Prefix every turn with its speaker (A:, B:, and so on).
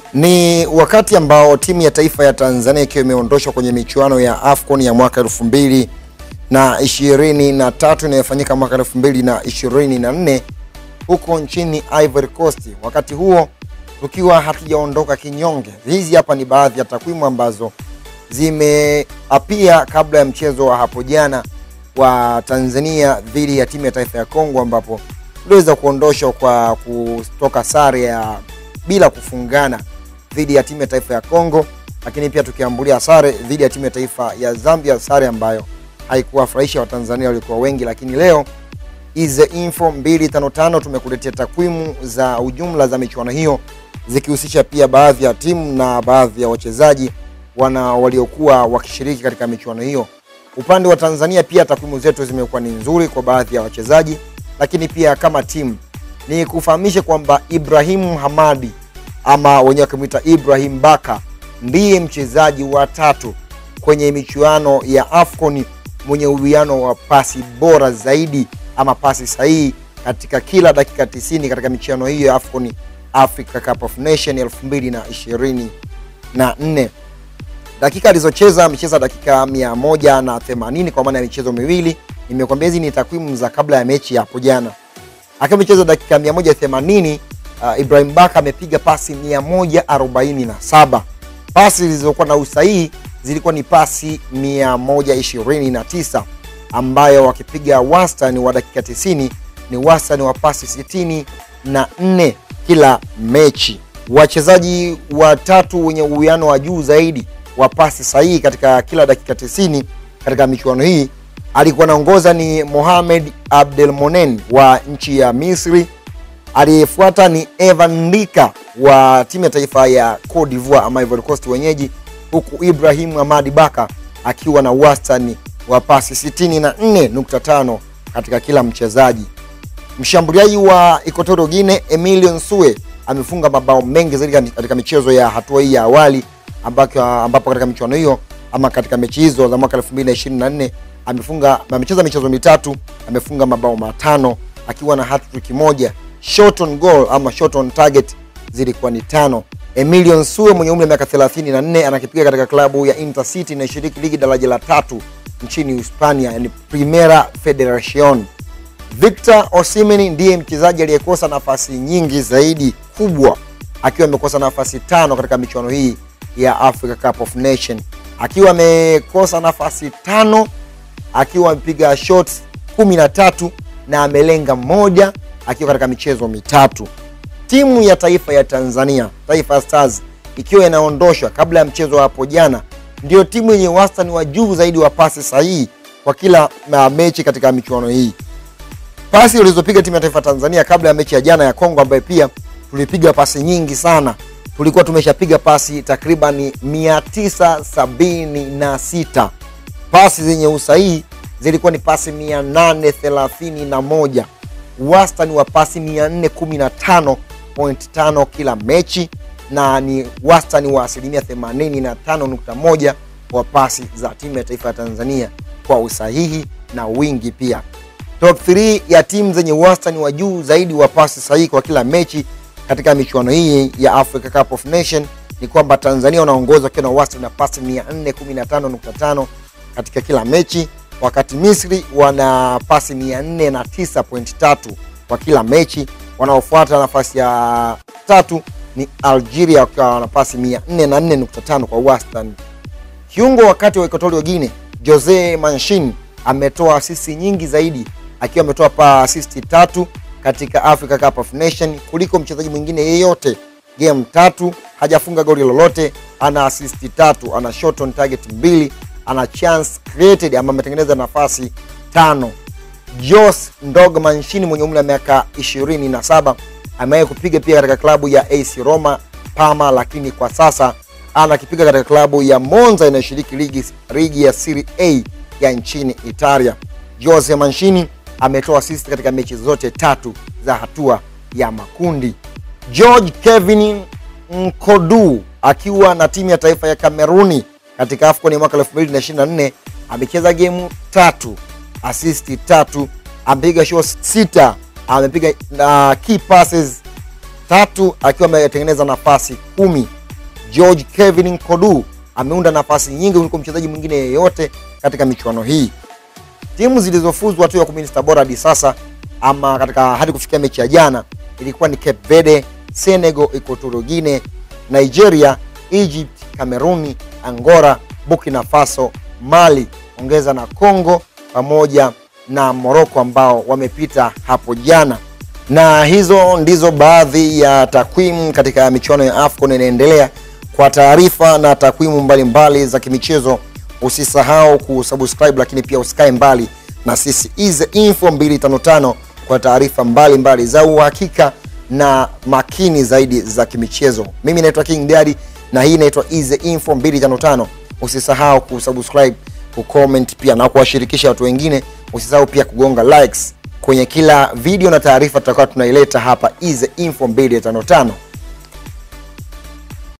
A: Ni wakati ambao timu ya taifa ya Tanzania ikiwa imeondoshwa kwenye michuano ya AFCON ya mwaka 2023 inayofanyika mwaka 2024 huko nchini Ivory Coast. Wakati huo tukiwa hatujaondoka kinyonge. Hizi hapa ni baadhi ya takwimu ambazo zimeapia kabla ya mchezo wa hapo jana wa Tanzania dhidi ya timu ya taifa ya Kongo, ambapo tuliweza kuondoshwa kwa kutoka sare ya bila kufungana dhidi ya timu ya taifa ya Kongo, lakini pia tukiambulia sare dhidi ya timu ya taifa ya Zambia, sare ambayo haikuwafurahisha Watanzania walikuwa wengi. Lakini leo Ize Info 255 tumekuletea takwimu za ujumla za michuano hiyo, zikihusisha pia baadhi ya timu na baadhi ya wachezaji waliokuwa wakishiriki katika michuano hiyo. Upande wa Tanzania pia takwimu zetu zimekuwa ni nzuri kwa baadhi ya wachezaji, lakini pia kama timu ni kufahamisha kwamba Ibrahim Hamadi ama wenyewe kumuita Ibrahim Baka ndiye mchezaji wa tatu kwenye michuano ya AFCON mwenye uwiano wa pasi bora zaidi ama pasi sahihi katika kila dakika 90 katika michuano hiyo ya AFCON Africa Cup of Nations 2024. Dakika alizocheza amecheza dakika 180 kwa maana ya michezo miwili. Nimekwambia hizi ni takwimu za kabla ya mechi ya hapo jana. Akiwa amecheza dakika 180, Ibrahim Baka amepiga pasi 147. Pasi zilizokuwa na usahihi zilikuwa ni pasi 129, ambayo wakipiga wastani wa dakika 90 ni wastani wa pasi 64 kila mechi. Wachezaji watatu wenye uwiano wa juu zaidi wa pasi sahihi katika kila dakika 90 katika michuano hii alikuwa anaongoza ni Mohamed Abdelmonen wa nchi ya Misri. Aliyefuata ni Evan Ndika wa timu ya taifa ya Cote d'Ivoire ama Ivory Coast wenyeji, huku Ibrahim Hamadi Baka akiwa na wastani wa pasi 64.5 katika kila mchezaji. Mshambuliaji wa Equatorial Guinea Emilio Nsue amefunga mabao mengi zaidi katika michezo ya hatua hii ya awali, ambapo katika michuano hiyo ama katika mechi hizo za mwaka 2024 amecheza michezo mitatu, amefunga mabao 5 akiwa na hat-trick moja. Shot on goal ama shot on target zilikuwa ni 5. Emilio Nsue mwenye umri wa miaka 34 anakipiga katika klabu ya Intercity na shiriki ligi daraja la 3 nchini Hispania, yani Primera Federación. Victor Osimhen ndiye mchezaji aliyekosa nafasi nyingi zaidi kubwa, akiwa amekosa nafasi 5 katika michuano hii ya Africa Cup of Nations, akiwa amekosa nafasi 5, akiwa amepiga shots 13 na amelenga moja akiwa katika michezo mitatu. Timu ya taifa ya Tanzania, Taifa Stars, ikiwa inaondoshwa kabla ya mchezo wa hapo jana, ndio timu yenye wastani wa juu zaidi wa pasi sahihi kwa kila mechi katika michuano hii. Pasi zilizopiga timu ya taifa Tanzania kabla ya mechi ya jana ya Kongo, ambayo pia tulipiga pasi nyingi sana. Tulikuwa tumeshapiga pasi takriban 976. Pasi zenye usahihi zilikuwa ni pasi 831. Wastani wa pasi 415.5 kila mechi, na ni wastani wa 85.1 wa pasi za timu ya taifa ya Tanzania kwa usahihi na wingi pia. Top 3 ya timu zenye wastani wa juu zaidi wa pasi sahihi kwa kila mechi katika michuano hii ya Africa Cup of Nations ni kwamba Tanzania wanaongoza kwa wastani wa pasi 415.5 katika kila mechi, wakati Misri wana pasi 409.3 kwa kila mechi. Wanaofuata nafasi ya 3 ni Algeria wakiwa wana pasi 404.5 kwa wastani. Kiungo wakati wa Equatorial Guinea Jose Mancini ametoa assist nyingi zaidi, akiwa ametoa assist 3 katika Africa Cup of Nations kuliko mchezaji mwingine yeyote. Game 3 hajafunga goli lolote, ana assist 3, ana shot on target 2, ana chance created ama ametengeneza nafasi 5. Jose Ndog Mancini mwenye umri wa miaka 27 amewahi kupiga pia katika klabu ya AC Roma, Parma, lakini kwa sasa anakipiga katika klabu ya Monza inayoshiriki ligi ya Serie A ya nchini Italia. Jose Mancini ametoa assist katika mechi zote 3 za hatua ya makundi. George Kevin Nkodu akiwa na timu ya taifa ya Kameruni katika AFCON ya mwaka 2024 amecheza game 3, assist 3, amepiga shots 6, amepiga key passes 3, akiwa ametengeneza nafasi 10 George Kevin Nkodu ameunda nafasi nyingi kuliko mchezaji mwingine yeyote katika michuano hii. Timu zilizofuzu hatua ya 16 bora hadi sasa ama hadi kufikia mechi ya jana ilikuwa ni Cape Verde, Senegal, Equatorial Guinea, Nigeria, Egypt, Cameroon, Angola, Burkina Faso, Mali, ongeza na Congo pamoja na Morocco ambao wamepita hapo jana. Na hizo ndizo baadhi ya takwimu katika michuano ya AFCON inaendelea. Kwa taarifa na takwimu mbalimbali za kimichezo, usisahau kusubscribe, lakini pia usikae mbali na sisi Ize Info 255 kwa taarifa mbalimbali za uhakika na makini zaidi za kimichezo. Mimi naitwa King Daddy na hii inaitwa Ize Info 255. Usisahau kusubscribe, kucomment pia na kuwashirikisha watu wengine. Usisahau pia kugonga likes kwenye kila video na taarifa tutakayo tunaileta hapa Ize Info 255.